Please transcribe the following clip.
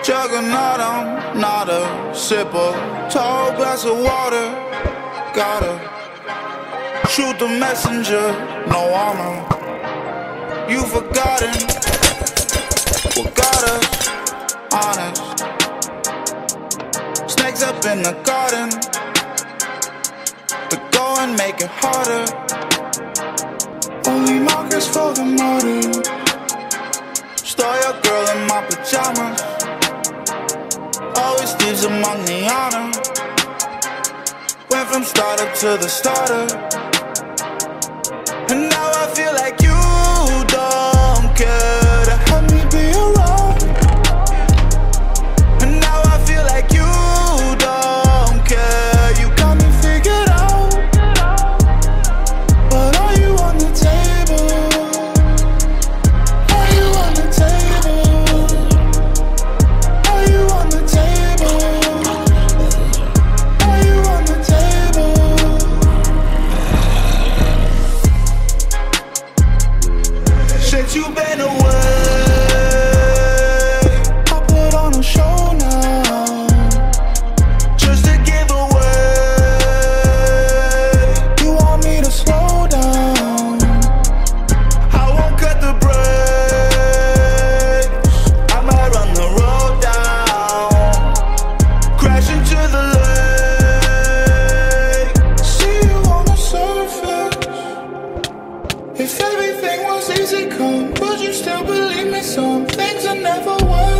Juggernaut, I'm not a sipper. Tall glass of water, gotta shoot the messenger, no honor. You forgotten what got us honest. Snakes up in the garden, but go and make it harder. Only markers for the martyr. Stole your girl in my pajamas. Always thieves among the honor. Went from starter to the starter. And now I feel like you don't care to have me be around. And now I feel like you don't care. You got me figured out. But are you on the table? Are you on the table? Are you on the table? Are you on the table? Since you've been away, I put on a show now, just to give away. You want me to slow down? I won't cut the brakes. I might run the road down, crash into the lake. See you on the surface. If everything was easy come, would you still believe me? Some things are never worth